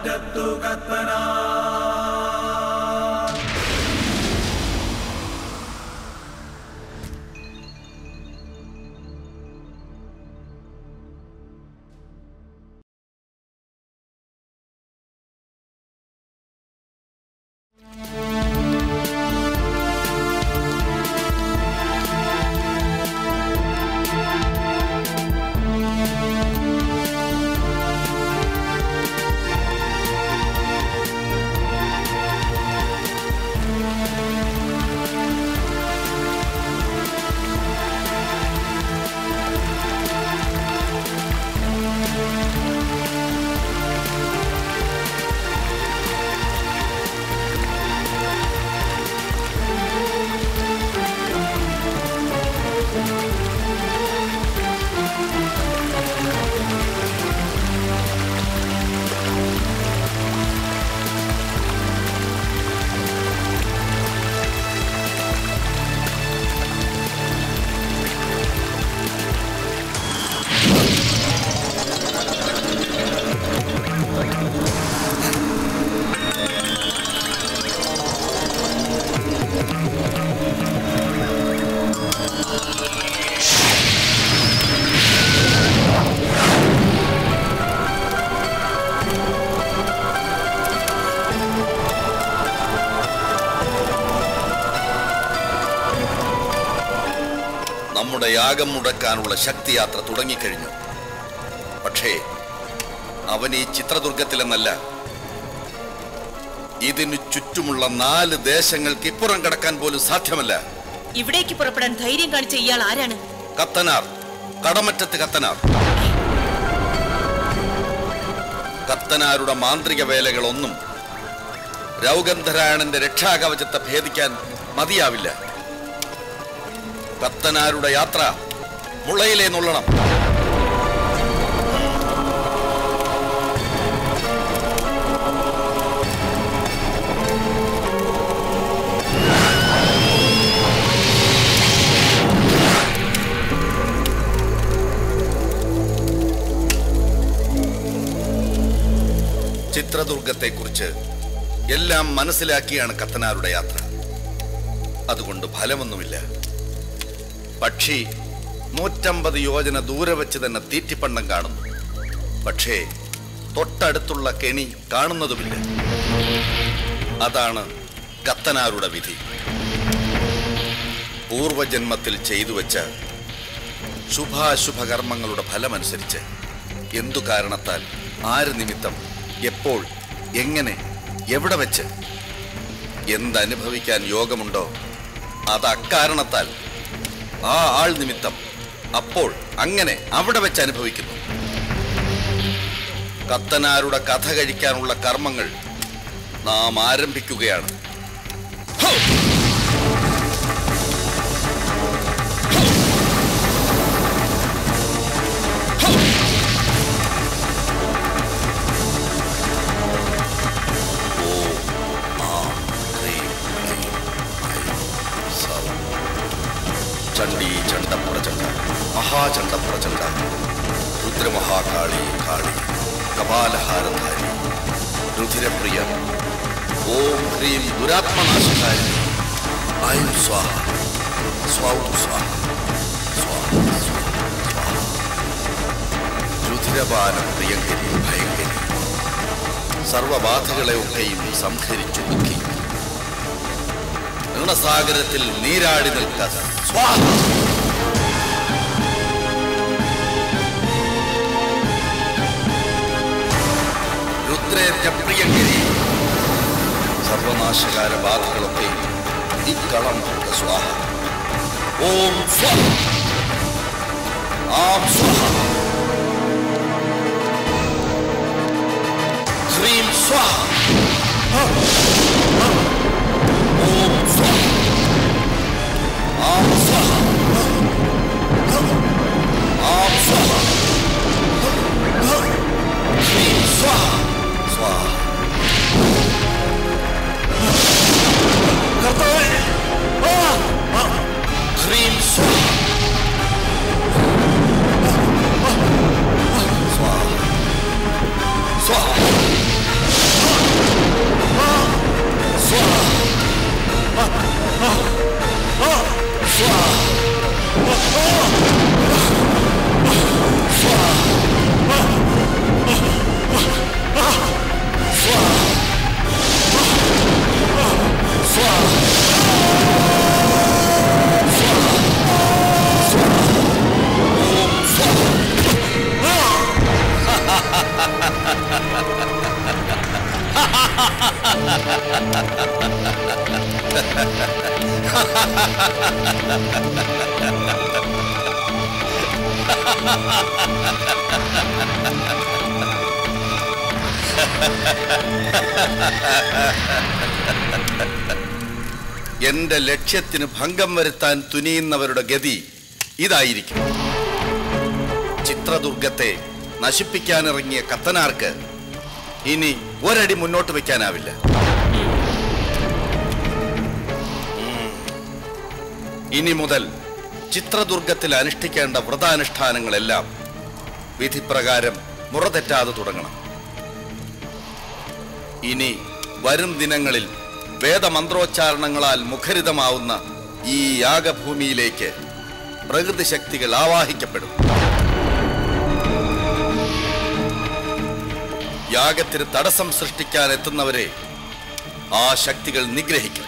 കാറ്റത്തു കത്തന നമ്മുടെ യാഗം മുടക്കാനുള്ള ശക്തിയാത്ര തുടങ്ങിക്കഴിഞ്ഞു. പക്ഷേ അവൻ ഈ ചിത്രദുർഗത്തിലെന്നല്ല, ഇതിനു ചുറ്റുമുള്ള 4 ദേശങ്ങൾക്ക് ഇപ്പുറം കടക്കാൻ പോലും സാധ്യമല്ല. ഇവിടേക്ക് പുറപ്പെടാൻ ധൈര്യം കാണിച്ച ഇയാൾ ആരാണ്? കത്തനാർ, കടമറ്റത്ത് കത്തനാർ. കത്തനാരുടെ മാന്ത്രിക വേലകളൊന്നും രൗഗന്ധരായണന്റെ രക്ഷാകവചത്തെ ഭേദിക്കാൻ മതിയാവില്ല. കത്തനാരുടെ യാത്ര മുളയിലേ നുള്ളണം. ചിത്രദുർഗത്തെക്കുറിച്ച് എല്ലാം മനസ്സിലാക്കിയാണ് കത്തനാരുടെ യാത്ര. അതുകൊണ്ട് ഫലമൊന്നുമില്ല. പക്ഷി 150 യോജന ദൂരെ വെച്ച് തന്നെ തീറ്റിപ്പണ്ടം കാണുന്നു. പക്ഷേ തൊട്ടടുത്തുള്ള കെണി കാണുന്നതുമില്ല. അതാണ് കത്തനാരുടെ വിധി. പൂർവജന്മത്തിൽ ചെയ്തു വെച്ച ശുഭാശുഭകർമ്മങ്ങളുടെ ഫലമനുസരിച്ച് എന്തു കാരണത്താൽ, ആര് നിമിത്തം, എപ്പോൾ, എങ്ങനെ, എവിടെ വെച്ച് എന്തനുഭവിക്കാൻ യോഗമുണ്ടോ അത് അക്കാരണത്താൽ ആ ആൾ നിമിത്തം അപ്പോൾ അങ്ങനെ അവിടെ വെച്ച് അനുഭവിക്കുന്നു. കത്തനാരുടെ കഥ കഴിക്കാനുള്ള കർമ്മങ്ങൾ നാം ആരംഭിക്കുകയാണ്. ചണ്ഡീ ചണ്ഡപ്രചണ്ഡ, മഹാചണ്ഡപ്രചണ്ഡ, രുദ്രമഹാകാളി കാളി, കപാലഹാരധാരി, രുധിരപ്രിയ, ഓം ഹ്രീം ദുരാത്മനാശകാരി, ഐം സ്വാഹ, സ്വാഹു സ്വാഹ, സ്വാഹ സ്വാഹ, രുധിരപാന പ്രിയങ്കരി ഭയങ്കരി, സർവബാധകളെ ഒക്കെയും സംഹരിച്ചു ദുഃഖി, ഋണസാഗരത്തിൽ നീരാടി നിൽക്കാതെ സ്വാഹ. രുദ്രേന്ദ്രപ്രിയങ്കരി, സർവനാശകാര ബാധകളൊക്കെ ഇക്കളം സ്വാഹ. ഓം സ്വാഹ, ആം സ്വാഹ, ഹ്രീം സ്വാഹ, ഓം സ്വാഹ, ആം സ്വാഹ, ആം സ്വാഹ, ഹ്രീം സ്വാഹ, സ്വാഹ. ഹ്രീം സ്വാഹ, സ്വാഹ, സ്വാഹ, എന്റെ ലക്ഷ്യത്തിന് ഭംഗം വരുത്താൻ തുനിയുന്നവരുടെ ഗതി ഇതായിരിക്കും. ചിത്രദുർഗത്തെ നശിപ്പിക്കാനിറങ്ങിയ കത്തനാർക്ക് ഇനി ഒരടി മുന്നോട്ട് വെക്കാനാവില്ല. ഇനി മുതൽ ചിത്രദുർഗത്തിൽ അനുഷ്ഠിക്കേണ്ട വ്രതാനുഷ്ഠാനങ്ങളെല്ലാം വിധിപ്രകാരം മുറതെറ്റാതെ തുടങ്ങണം. ഇനി വരും ദിനങ്ങളിൽ വേദമന്ത്രോച്ചാരണങ്ങളാൽ മുഖരിതമാവുന്ന ഈ യാഗഭൂമിയിലേക്ക് പ്രകൃതി ശക്തികൾ ആവാഹിക്കപ്പെടും. യാഗത്തിന് തടസ്സം സൃഷ്ടിക്കാൻ എത്തുന്നവരെ ആ ശക്തികൾ നിഗ്രഹിക്കും.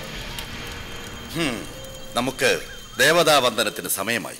നമുക്ക് ദേവതാവന്ദനത്തിന് സമയമായി.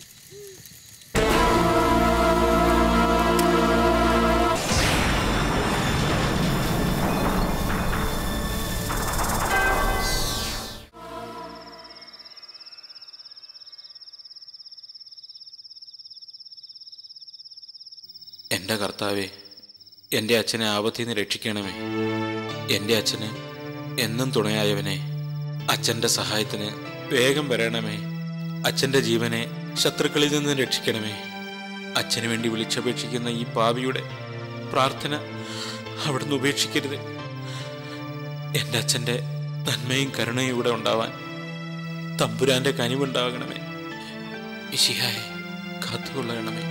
എൻ്റെ കർത്താവേ, എൻ്റെ അച്ഛനെ ആപത്തിൽ നിന്ന് രക്ഷിക്കണമേ. എൻ്റെ അച്ഛന് എന്നും തുണയായവനെ, അച്ഛൻ്റെ സഹായത്തിന് വേഗം വരണമേ. അച്ഛൻ്റെ ജീവനെ ശത്രുക്കളിൽ നിന്ന് രക്ഷിക്കണമേ. അച്ഛന് വേണ്ടി വിളിച്ചപേക്ഷിക്കുന്ന ഈ പാപിയുടെ പ്രാർത്ഥന അവിടുന്ന് ഉപേക്ഷിക്കരുത്. എൻ്റെ അച്ഛൻ്റെ നന്മയും കരുണയും ഇവിടെ ഉണ്ടാവാൻ തമ്പുരാൻ്റെ കനിവുണ്ടാകണമേ. മിശിഹായെ കാത്തുകൊള്ളണമേ.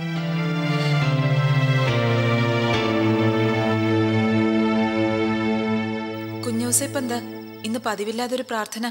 കുഞ്ഞോസേപ്പ് എന്താ ഇന്ന് പതിവില്ലാതൊരു പ്രാർത്ഥന?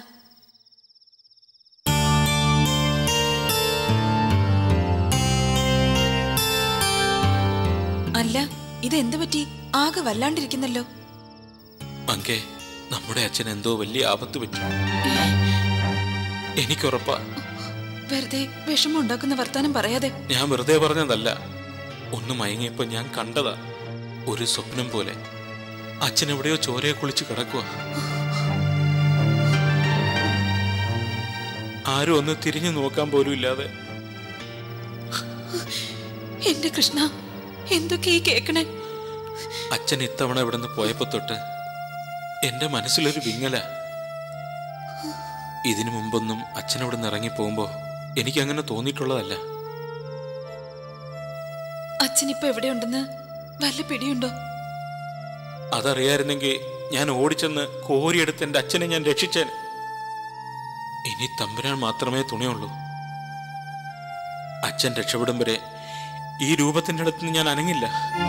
അല്ല, ഇതെന്ത് പറ്റി? ആകെ വല്ലാണ്ടിരിക്കുന്നല്ലോ. അങ്കേ, നമ്മുടെ അച്ഛൻ എന്തോ വലിയ ആപത്ത് പറ്റി. എനിക്കുറപ്പാ. വെറുതെ വിഷമം ഉണ്ടാക്കുന്ന വർത്താനം പറയാതെ. ഞാൻ വെറുതെ പറഞ്ഞതല്ല. ഒന്ന് മയങ്ങിയപ്പോ ഞാൻ കണ്ടതാ. ഒരു സ്വപ്നം പോലെ അച്ഛൻ എവിടെയോ ചോരയെ കുളിച്ച് കിടക്കുക. ആരും ഒന്ന് തിരിഞ്ഞു നോക്കാൻ പോലും ഇല്ലാതെ. എന്റെ കൃഷ്ണ, എന്തൊക്കെ ഈ കേക്കണേ? അച്ഛൻ ഇത്തവണ ഇവിടുന്ന് പോയപ്പോ തൊട്ട് എന്റെ മനസ്സിലൊരു വിങ്ങല. ഇതിനു മുമ്പൊന്നും അച്ഛൻ ഇവിടുന്ന് ഇറങ്ങി പോകുമ്പോ എനിക്കങ്ങനെ തോന്നിയിട്ടുള്ളതല്ല. അച്ഛനിപ്പോ എവിടെയുണ്ടെന്ന് വല്ല പിടിയുണ്ടോ? അതറിയായിരുന്നെങ്കിൽ ഞാൻ ഓടിച്ചെന്ന് കോരിയെടുത്ത് എൻ്റെ അച്ഛനെ ഞാൻ രക്ഷിച്ചേൻ. ഇനി തമ്പുരാൻ മാത്രമേ തുണയുള്ളൂ. അച്ഛൻ രക്ഷപ്പെടും വരെ ഈ രൂപത്തിൻ്റെ അടുത്ത് നിന്ന് ഞാൻ അനങ്ങില്ല.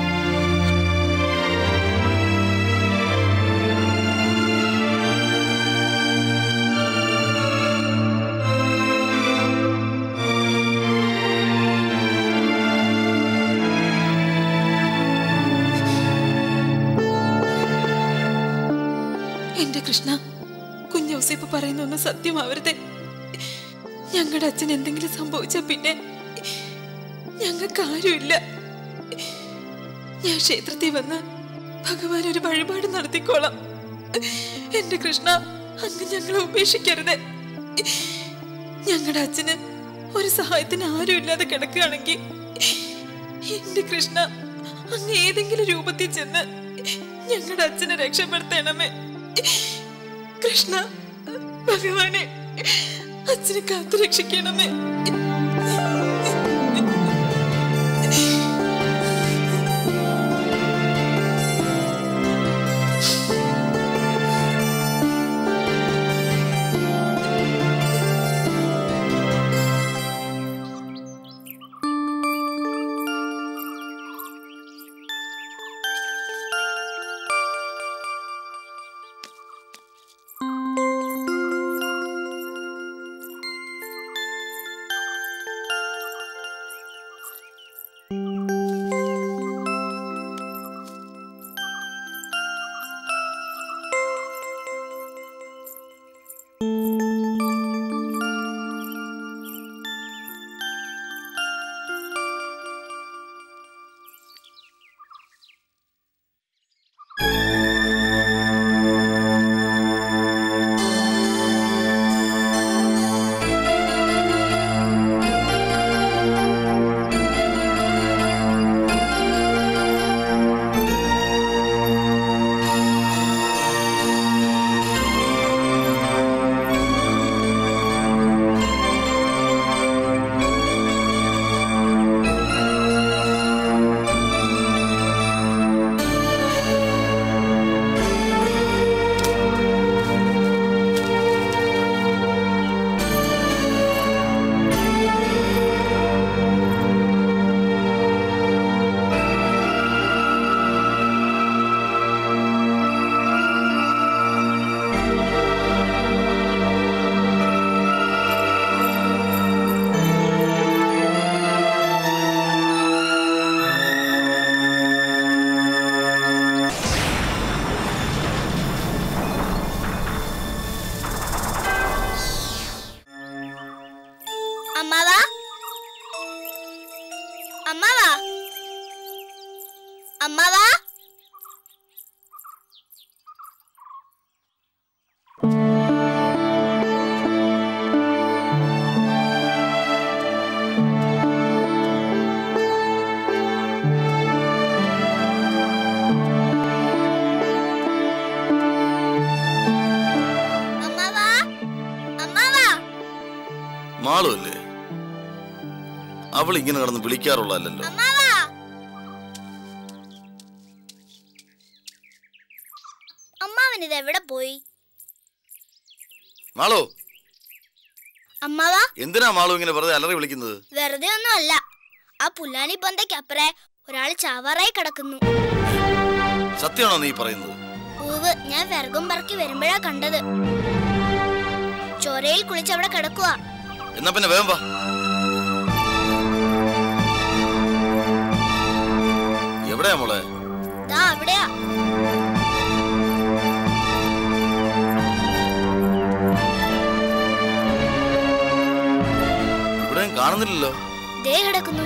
എന്റെ കൃഷ്ണ, കുഞ്ഞോസേപ്പ് പറയുന്നൊന്നും സത്യമാവരുതേ. ഞങ്ങളുടെ അച്ഛൻ എന്തെങ്കിലും സംഭവിച്ച പിന്നെ ഞങ്ങൾക്ക് ആരുമില്ല. ഞാൻ ക്ഷേത്രത്തിൽ വന്ന് ഭഗവാൻ ഒരു വഴിപാട് നടത്തിക്കോളാം. എന്റെ കൃഷ്ണ, അങ്ങ് ഞങ്ങളെ ഉപേക്ഷിക്കരുത്. ഞങ്ങളുടെ അച്ഛന് ഒരു സഹായത്തിന് ആരുമില്ലാതെ കിടക്കുകയാണെങ്കിൽ എന്റെ കൃഷ്ണ, അങ്ങ് ഏതെങ്കിലും രൂപത്തിൽ ചെന്ന് ഞങ്ങളുടെ അച്ഛനെ രക്ഷപ്പെടുത്തണമേ. കൃഷ്ണ ഭഗവാനെ, അച്ഛനെ കാത്തു രക്ഷിക്കണമേ. മാളുമല്ലേ? അവൾ ഇങ്ങനെ കിടന്ന് വിളിക്കാറുള്ളല്ലോ. അമ്മാവൻ ഇത് എവിടെ പോയി? മാളോ, അമ്മാവാ, എന്തിനാ മാളു ഇങ്ങനെ വെറുതെ അലറി വിളിക്കുന്നത്? വെറുതെ ഒന്നും അല്ല. ആ പുല്ലാനി പൊന്തയ്ക്കപ്പുറേ ഒരാൾ ചാവാറായി കിടക്കുന്നു. സത്യമാണോ നീ പറയുന്നത്? പൂവ്, ഞാൻ വിറകും പറക്കി വരുമ്പോഴാ കണ്ടത്. ചോരയിൽ കുളിച്ചവിടെ കിടക്കുക. എന്നാ പിന്നെ വേഗം വാ. എവിടെയാ മോളെ? ദാ അവിടെയാ. ഇവിടെയും കാണുന്നില്ലല്ലോ. ദേ കിടക്കുന്നു.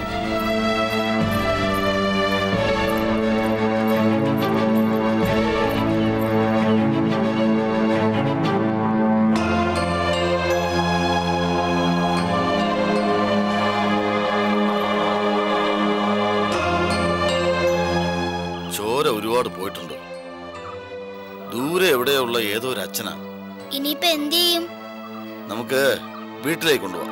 ചോര ഒരുപാട് പോയിട്ടുണ്ട്. ദൂരെ എവിടെയുള്ള ഏതോ ഒരു അച്ഛനാ. ഇനിയിപ്പോ എന്ത് ചെയ്യും? നമുക്ക് വീട്ടിലേക്ക് കൊണ്ടുപോവാം.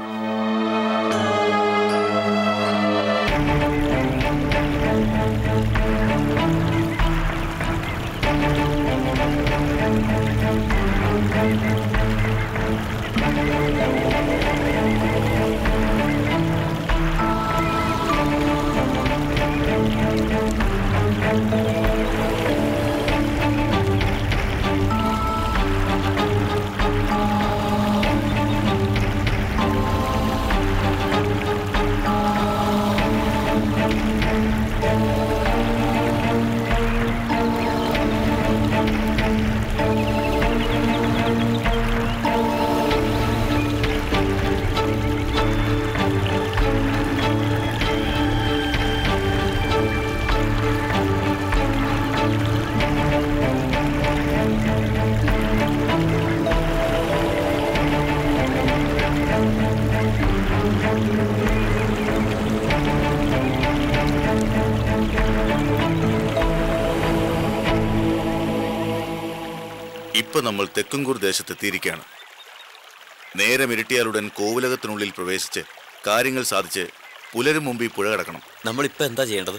ഇപ്പൊ നമ്മൾ തെക്കുംകൂർ ദേശത്തെത്തിയിരിക്കുകയാണ്. നേരം ഇരുട്ടിയാലുടൻ കോവിലകത്തിനുള്ളിൽ പ്രവേശിച്ച് കാര്യങ്ങൾ സാധിച്ച് പുലരും മുമ്പ് ഈ പുഴ കടക്കണം. നമ്മളിപ്പോ എന്താ ചെയ്യേണ്ടത്?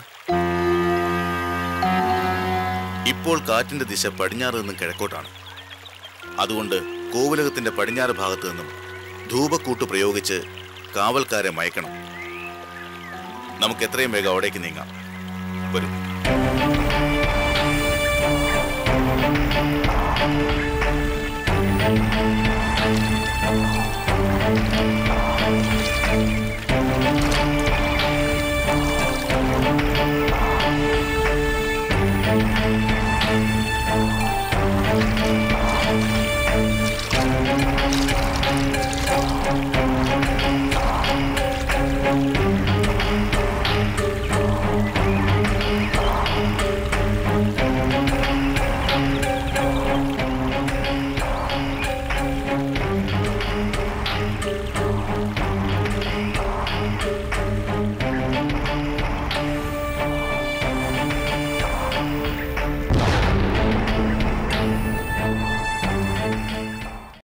ഇപ്പോൾ കാറ്റിന്റെ ദിശ പടിഞ്ഞാറ് നിന്നും കിഴക്കോട്ടാണ്. അതുകൊണ്ട് കോവിലകത്തിന്റെ പടിഞ്ഞാറ് ഭാഗത്തു നിന്നും ധൂപക്കൂട്ട് പ്രയോഗിച്ച് കാവൽക്കാരെ മയക്കണം. നമുക്ക് എത്രയും വേഗം അവിടേക്ക് നീങ്ങാം. വരും.